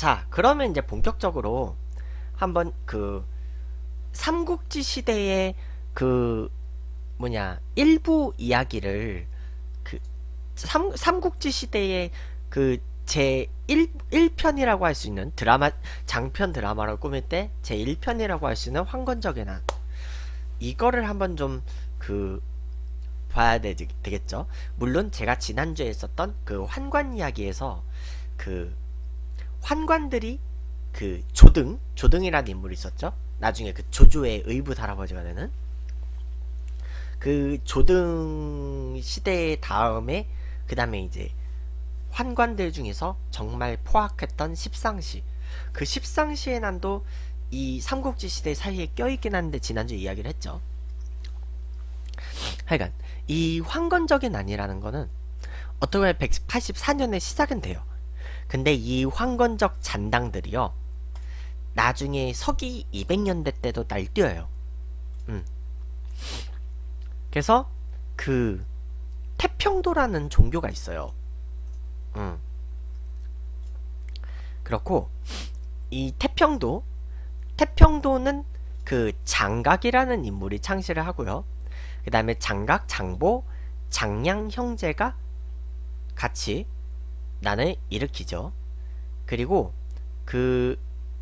자, 그러면 이제 본격적으로 한번 그 삼국지 시대의 그 일부 이야기를 그 삼국지 시대의 그 제 1편이라고 할 수 있는 드라마, 장편 드라마를 꾸밀 때 제 1편이라고 할 수 있는 황건적의 난, 이거를 한번 좀 봐야 되겠죠. 물론 제가 지난주에 했었던 그 환관 이야기에서 그 환관들이 그 조등이라는 인물이 있었죠. 나중에 그 조조의 의붓 할아버지가 되는 그 조등 시대 다음에 그 다음에 이제 환관들 중에서 정말 포악했던 십상시, 그 십상시의 난도 이 삼국지 시대 사이에 껴있긴 한데 지난주에 이야기를 했죠. 하여간 이 황건적의 난이라는 거는 어떻게 보면 184년에 시작은 돼요. 근데 이 황건적 잔당들이요, 나중에 서기 200년대 때도 날뛰어요. 그래서 그 태평도라는 종교가 있어요. 그렇고 이 태평도는 그 장각이라는 인물이 창시를 하고요. 그 다음에 장각, 장보, 장량 형제가 같이 난을 일으키죠. 그리고 그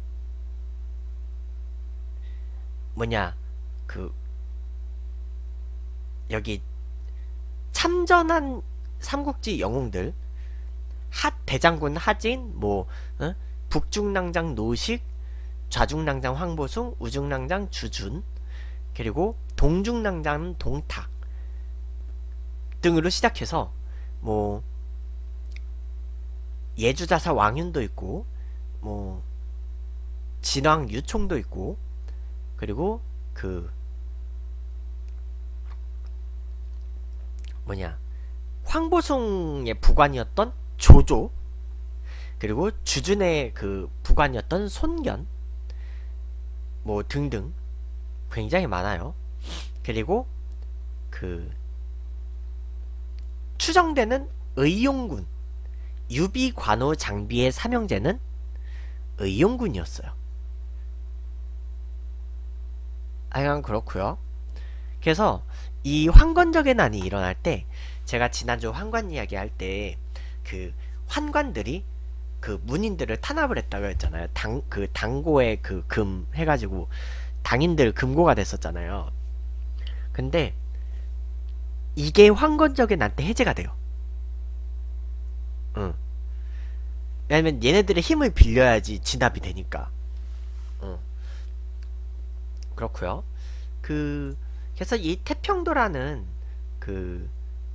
여기 참전한 삼국지 영웅들, 대장군 하진, 북중랑장 노식, 좌중랑장 황보숭, 우중랑장 주준, 그리고 동중랑장 동탁 등으로 시작해서 예주자사 왕윤도 있고 진왕 유총도 있고, 그리고 황보숭의 부관이었던 조조, 그리고 주준의 그 부관이었던 손견 등등 굉장히 많아요. 그리고 추정되는 의용군, 유비관우 장비의 삼형제는 의용군이었어요. 하여간 그렇고요. 그래서 이 황건적의 난이 일어날 때, 제가 지난주 환관 이야기 할 때 그 환관들이 그 문인들을 탄압을 했다고 했잖아요. 당고에 그 금 해가지고 당인들 금고가 됐었잖아요. 근데 이게 황건적의 난 때 해제가 돼요. 왜냐면 얘네들의 힘을 빌려야지 진압이 되니까. 그렇고요. 그래서 이 태평도라는 그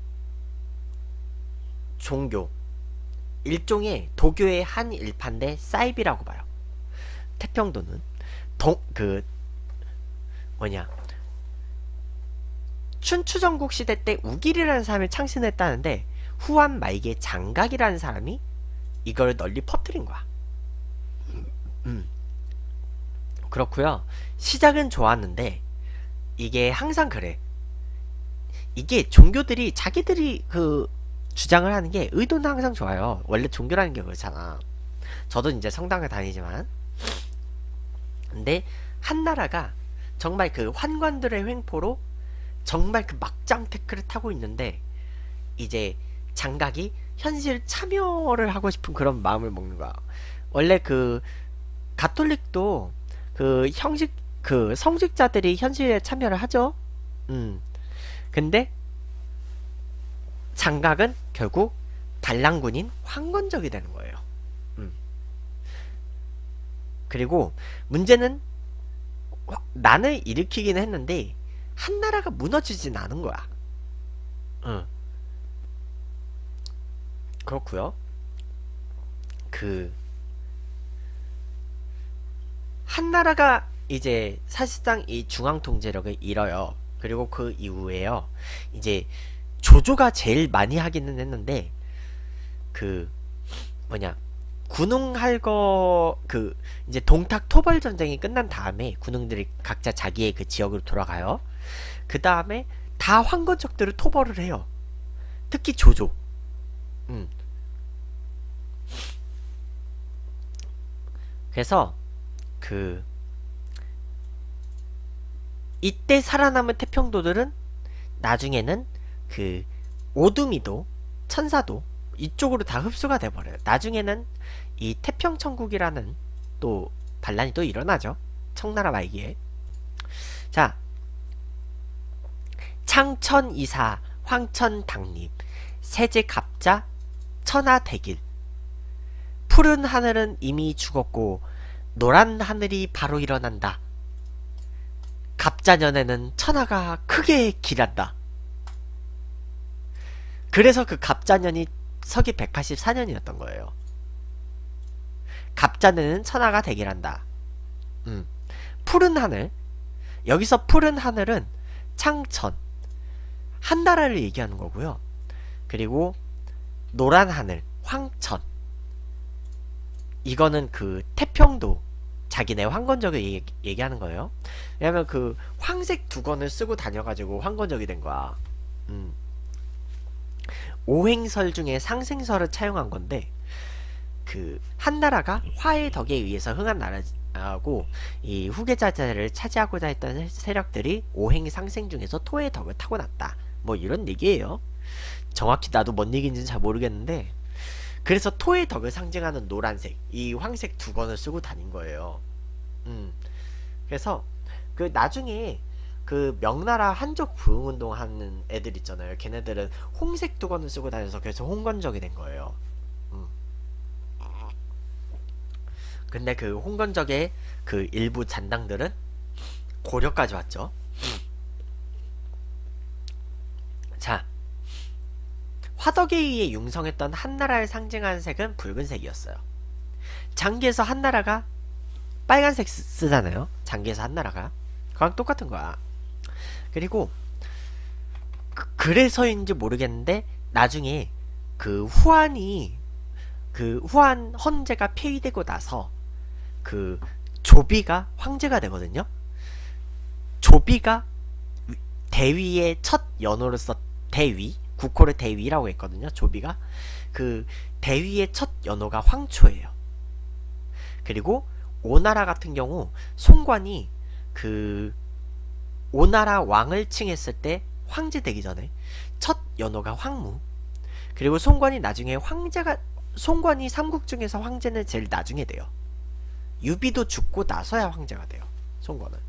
종교, 일종의 도교의 한 일파인데 사이비라고 봐요. 태평도는 춘추전국 시대 때 우길이라는 사람이 창신했다는데, 후한 말기에 장각이라는 사람이 이걸 널리 퍼뜨린 거야. 그렇고요. 시작은 좋았는데 이게 항상 그래. 이게 종교들이 자기들이 주장을 하는 게 의도는 항상 좋아요. 원래 종교라는 게 그렇잖아. 저도 이제 성당을 다니지만. 근데 한 나라가 정말 그 환관들의 횡포로 정말 그 막장 태클을 타고 있는데, 이제 장각이 현실 참여를 하고 싶은 그런 마음을 먹는 거야. 원래 가톨릭도 성직자들이 현실에 참여를 하죠. 근데 장각은 결국 반란군인 황건적이 되는 거예요. 그리고 문제는 난을 일으키긴 했는데 한 나라가 무너지진 않은 거야. 그렇고요. 한 나라가 이제 사실상 이 중앙 통제력을 잃어요. 그리고 그 이후에요, 이제 조조가 제일 많이 하기는 했는데 군웅할 거 이제 동탁 토벌 전쟁이 끝난 다음에 군웅들이 각자 자기의 그 지역으로 돌아가요. 그 다음에 다 황건적들을 토벌을 해요. 특히 조조. 그래서 그 이때 살아남은 태평도들은 나중에는 그 오두미도 천사도 이쪽으로 다 흡수가 돼버려요. 나중에는 이 태평천국이라는 또 반란이 또 일어나죠. 청나라 말기에. 자, 창천이사 황천당립 세제갑자 천하대길 푸른 하늘은 이미 죽었고 노란 하늘이 바로 일어난다. 갑자년에는 천하가 크게 길한다. 그래서 그 갑자년이 서기 184년이었던 거예요. 갑자년에는 천하가 대길한다. 푸른 하늘, 여기서 푸른 하늘은 창천, 한나라를 얘기하는 거고요. 그리고 노란 하늘, 황천, 이거는 그 태평도, 자기네 황건적을 얘기하는 거예요. 왜냐면 그 황색 두건을 쓰고 다녀가지고 황건적이 된 거야. 오행설 중에 상생설을 차용한 건데, 그 한나라가 화의 덕에 의해서 흥한 나라고 이 후계자들을 차지하고자 했던 세력들이 오행 상생 중에서 토의 덕을 타고났다. 뭐 이런 얘기예요. 정확히 나도 뭔 얘기인지는 잘 모르겠는데, 그래서 토의 덕을 상징하는 노란색, 이 황색 두건을 쓰고 다닌 거예요. 그래서 그 나중에 그 명나라 한족 부흥운동 하는 애들 있잖아요. 걔네들은 홍색 두건을 쓰고 다녀서 그래서 홍건적이 된 거예요. 근데 그 홍건적의 그 일부 잔당들은 고려까지 왔죠. 자, 화덕에 의해 융성했던 한나라를 상징하는 색은 붉은색이었어요. 장기에서 한나라가 빨간색 쓰잖아요. 장기에서 한나라가. 그랑 똑같은 거야. 그리고 그래서인지 모르겠는데 나중에 그 후한 헌제가 폐위되고 나서 그 조비가 황제가 되거든요. 조비가 대위의 첫 연호로서 대위, 국호를 대위라고 했거든요. 조비가 그 대위의 첫 연호가 황초예요. 그리고 오나라 같은 경우 송관이 그 오나라 왕을 칭했을 때 황제 되기 전에 첫 연호가 황무. 그리고 송관이 나중에 황제가, 송관이 삼국 중에서 황제는 제일 나중에 돼요. 유비도 죽고 나서야 황제가 돼요. 송관은.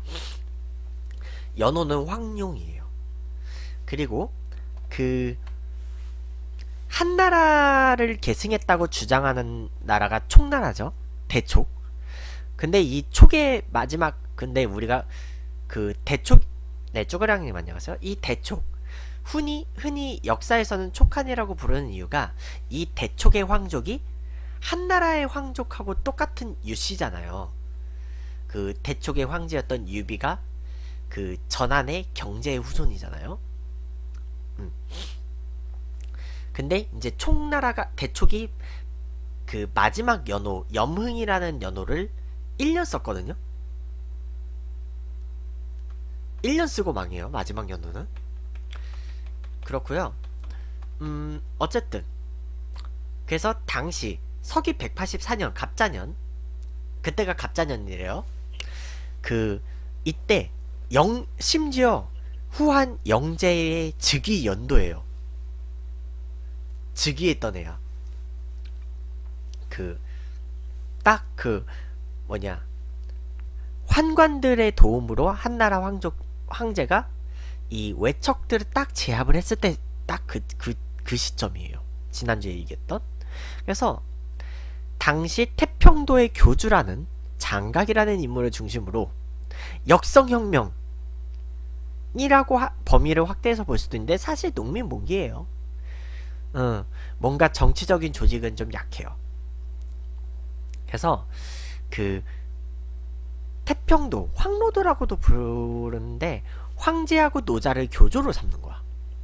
연호는 황룡이에요. 그리고 그 한나라를 계승했다고 주장하는 나라가 촉나라죠. 대촉. 근데 이 촉의 마지막, 근데 우리가 그 대촉, 네, 쪼그랑님 안녕하세요. 이 대촉, 흔히 역사에서는 촉한이라고 부르는 이유가 이 대촉의 황족이 한나라의 황족하고 똑같은 유씨잖아요. 그 대촉의 황제였던 유비가 그 전한의 경제의 후손이잖아요. 근데 이제 촉나라가, 대촉이 그 마지막 연호 염흥이라는 연호를 1년 썼거든요. 1년 쓰고 망해요. 마지막 연호는. 그렇고요. 어쨌든 그래서 당시 서기 184년 갑자년, 그때가 갑자년이래요. 그 이때 심지어 후한 영제의 즉위 연도예요. 즉위했던 애야. 딱 뭐냐, 환관들의 도움으로 한나라 황제가 이 외척들을 딱 제압을 했을 때 딱 그 시점이에요. 지난주에 얘기했던. 그래서 당시 태평도의 교주라는 장각이라는 인물을 중심으로 역성혁명이라고 범위를 확대해서 볼 수도 있는데 사실 농민몽기예요. 뭔가 정치적인 조직은 좀 약해요. 그래서 그 태평도, 황로도라고도 부르는데 황제하고 노자를 교조로 삼는 거야.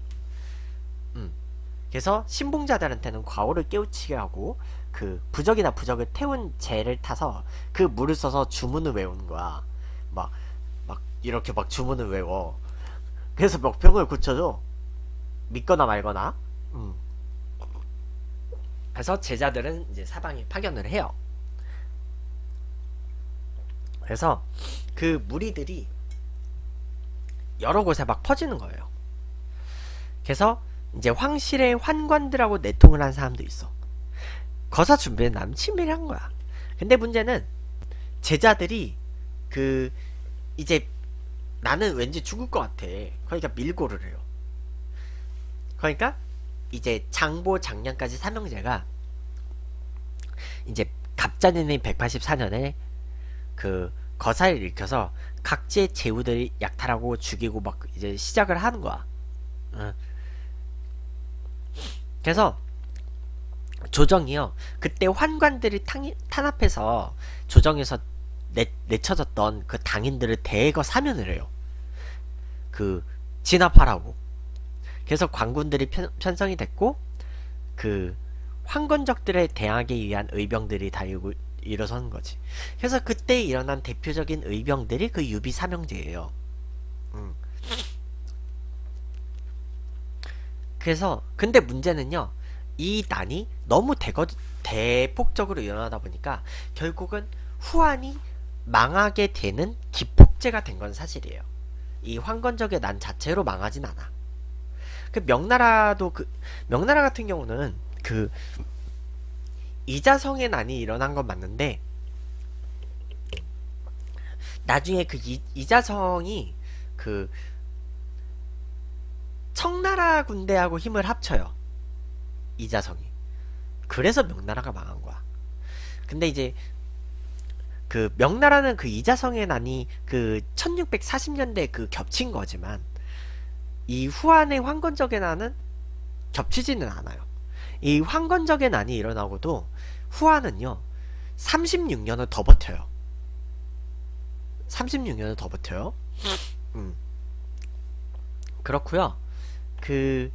그래서 신봉자들한테는 과오를 깨우치게 하고 그 부적이나 부적을 태운 재를 타서 그 물을 써서 주문을 외우는 거야. 막 이렇게 막 주문을 외워. 그래서 멱병을 고쳐줘. 믿거나 말거나. 그래서 제자들은 이제 사방에 파견을 해요. 그래서 그 무리들이 여러 곳에 막 퍼지는 거예요. 그래서 이제 황실의 환관들하고 내통을 한 사람도 있어. 거사 준비는 나름 치밀한 거야. 근데 문제는 제자들이 그 이제 나는 왠지 죽을 것 같아. 그러니까 밀고를 해요. 그러니까 이제 장보 장량까지 삼형제가 이제 갑자년인 184년에 그 거사를 일으켜서 각지의 제후들이 약탈하고 죽이고 막 이제 시작을 하는 거야. 그래서 조정이요, 그때 환관들이 탄압해서 조정에서 내쳐졌던 그 당인들을 대거 사면을 해요. 그 진압하라고. 그래서 관군들이 편성이 됐고, 그 황건적들에 대항하기 위한 의병들이 다 일어서는 거지. 그래서 그때 일어난 대표적인 의병들이 그 유비 삼형제예요. 그래서 근데 문제는요, 이 난이 너무 대폭적으로 일어나다 보니까 결국은 후한이 망하게 되는 기폭제가 된 건 사실이에요. 이 황건적의 난 자체로 망하진 않아. 그 명나라 같은 경우는 그 이자성의 난이 일어난 건 맞는데, 나중에 그 이자성이 그 청나라 군대하고 힘을 합쳐요. 이자성이. 그래서 명나라가 망한 거야. 근데 이제 그 명나라는 그 이자성의 난이 그 1640년대에 그 겹친 거지만, 이 후한의 황건적의 난은 겹치지는 않아요. 이 황건적의 난이 일어나고도 후한은요 36년을 더 버텨요. 36년을 더 버텨요. 그렇고요. 그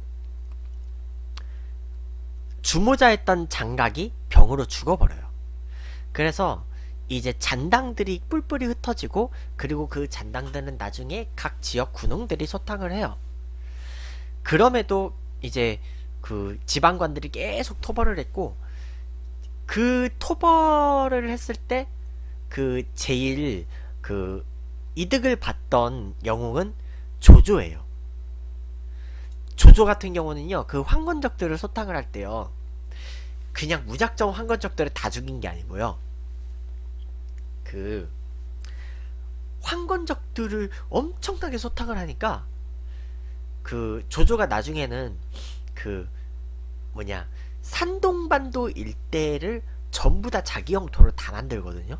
주모자였던 장각이 병으로 죽어버려요. 그래서 이제 잔당들이 뿔뿔이 흩어지고, 그리고 그 잔당들은 나중에 각 지역 군웅들이 소탕을 해요. 그럼에도 이제 그 지방관들이 계속 토벌을 했고, 그 토벌을 했을 때 그 제일 그 이득을 봤던 영웅은 조조예요. 조조 같은 경우는요, 그 황건적들을 소탕을 할 때요, 그냥 무작정 황건적들을 다 죽인 게 아니고요, 그 황건적들을 엄청나게 소탕을 하니까 그 조조가 나중에는 그 뭐냐, 산동반도 일대를 전부 다 자기 영토로 다 만들거든요.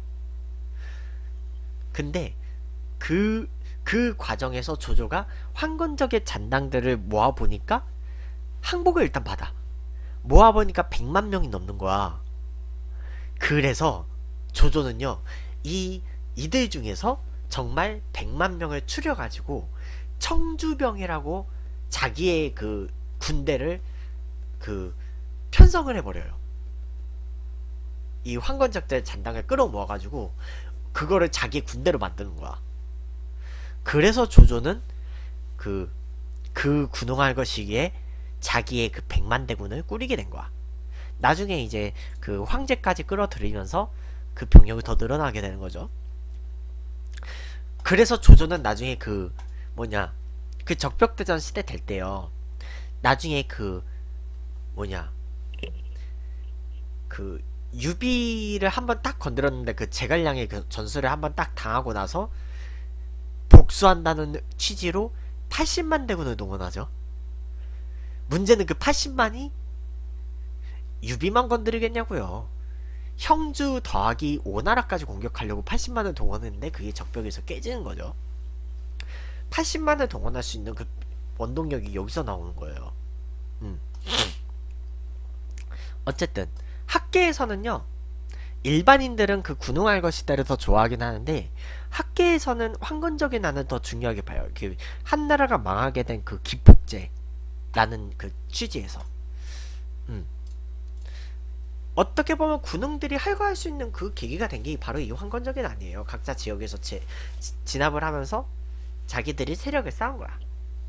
근데 그 과정에서 조조가 황건적의 잔당들을 모아보니까 항복을 일단 받아. 모아보니까 100만 명이 넘는 거야. 그래서 조조는요, 이들 중에서 정말 100만 명을 추려가지고 청주병이라고 자기의 그 군대를 그 편성을 해버려요. 이 황건적들 잔당을 끌어모아가지고 그거를 자기 군대로 만드는 거야. 그래서 조조는 그 군웅할 것이기에 자기의 그 100만 대군을 꾸리게 된 거야. 나중에 이제 그 황제까지 끌어들이면서 그 병력이 더 늘어나게 되는 거죠. 그래서 조조는 나중에 그 뭐냐, 그 적벽대전 시대 될 때요, 나중에 그 뭐냐, 그 유비를 한번 딱 건드렸는데 그 제갈량의 그 전술을 한번 딱 당하고 나서 복수한다는 취지로 80만 대군을 동원하죠. 문제는 그 80만이 유비만 건드리겠냐고요. 형주 더하기 오나라까지 공격하려고 80만을 동원했는데 그게 적벽에서 깨지는 거죠. 80만을 동원할 수 있는 그 원동력이 여기서 나오는 거예요. 어쨌든 학계에서는요, 일반인들은 그 군웅할 것이다를 더 좋아하긴 하는데, 학계에서는 황건적의 난을 더 중요하게 봐요. 그 한나라가 망하게 된 그 기폭제라는 그 취지에서. 어떻게 보면 군웅들이 활거할 수 있는 그 계기가 된 게 바로 이 황건적의 난이에요. 각자 지역에서 진압을 하면서 자기들이 세력을 쌓은 거야.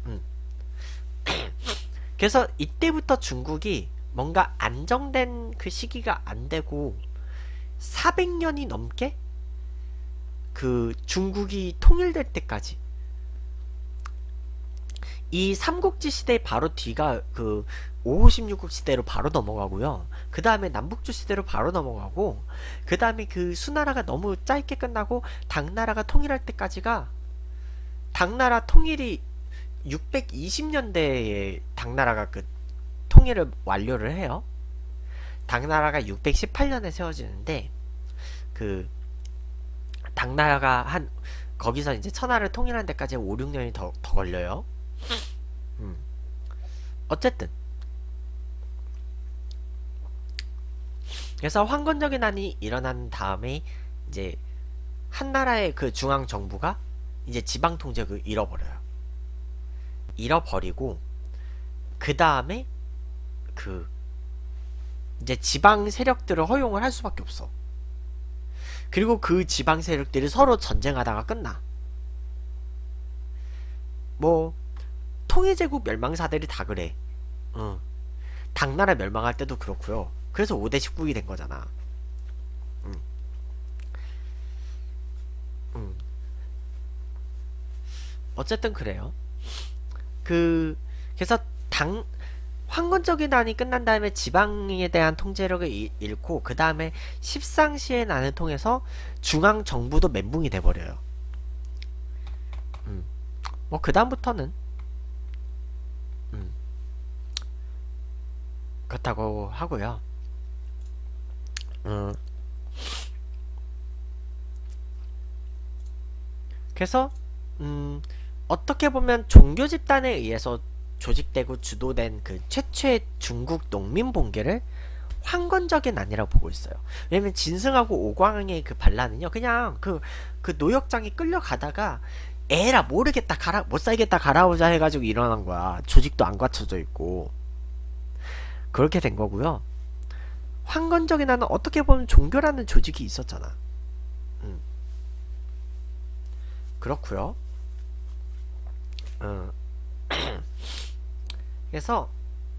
그래서 이때부터 중국이 뭔가 안정된 그 시기가 안 되고 400년이 넘게 그 중국이 통일될 때까지 이 삼국지 시대 바로 뒤가 그 5호 16국 시대로 바로 넘어가고요. 그 다음에 남북조 시대로 바로 넘어가고, 그 다음에 그 수나라가 너무 짧게 끝나고 당나라가 통일할 때까지가, 당나라 통일이 620년대에 당나라가 그 통일을 완료를 해요. 당나라가 618년에 세워지는데, 그 당나라가 한 거기서 이제 천하를 통일한 데까지 5, 6년이 더 걸려요. 어쨌든 그래서 황건적인 난이 일어난 다음에 이제 한나라의 그 중앙 정부가 이제 지방 통제를 잃어버리고 그 다음에 그 이제 지방 세력들을 허용을 할 수밖에 없어. 그리고 그 지방 세력들이 서로 전쟁하다가 끝나. 뭐 통일제국 멸망사들이 다 그래. 당나라 멸망할 때도 그렇고요. 그래서 5대 19이 된 거잖아. 어쨌든 그래요. 그래서 황건적인 난이 끝난 다음에 지방에 대한 통제력을 잃고, 그 다음에 십상시의 난을 통해서 중앙 정부도 멘붕이 돼버려요. 뭐 그 다음부터는 그렇다고 하고요. 그래서 어떻게 보면 종교 집단에 의해서 조직되고 주도된 그 최초의 중국 농민 봉기를 황건적인 난이라고 보고 있어요. 왜냐면 진승하고 오광의 그 반란은요, 그냥 그 노역장에 끌려가다가 에라 모르겠다 못 살겠다 가라오자 해가지고 일어난 거야. 조직도 안 갖춰져 있고 그렇게 된 거고요. 황건적인 난은 어떻게 보면 종교라는 조직이 있었잖아. 그렇고요. 그래서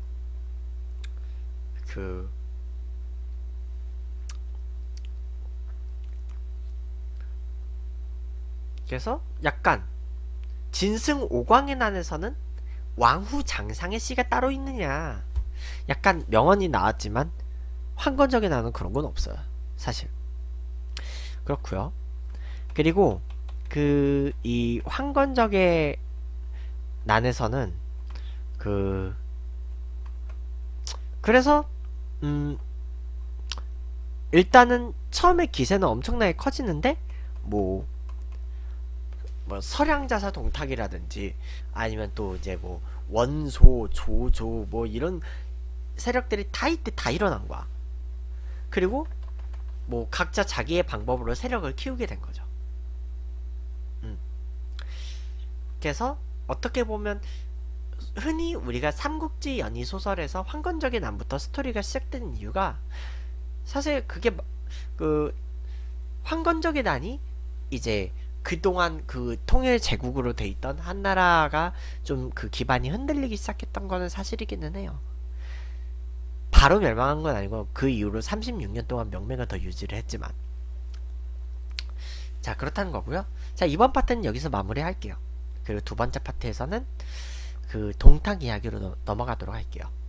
그래서 약간 진승 오광의 난에서는 왕후 장상의 씨가 따로 있느냐, 약간 명언이 나왔지만 황건적인 난은 그런 건 없어요, 사실. 그렇고요. 그리고 이 황건적의 난에서는 그래서 일단은 처음에 기세는 엄청나게 커지는데 뭐 서량자사 동탁이라든지 아니면 또 이제 뭐 원소 조조 뭐 이런 세력들이 다 이때 다 일어난 거야. 그리고 뭐 각자 자기의 방법으로 세력을 키우게 된 거죠. 그래서 어떻게 보면 흔히 우리가 삼국지 연의 소설에서 황건적인 난부터 스토리가 시작된 이유가, 사실 그게 황건적인 난이 이제 그동안 그 통일 제국으로 돼 있던 한나라가 좀 그 기반이 흔들리기 시작했던 거는 사실이기는 해요. 바로 멸망한 건 아니고 그 이후로 36년 동안 명맥을 더 유지를 했지만. 자, 그렇다는 거고요. 자, 이번 파트는 여기서 마무리 할게요. 그리고 두 번째 파트에서는 그 동탁 이야기로 넘어가도록 할게요.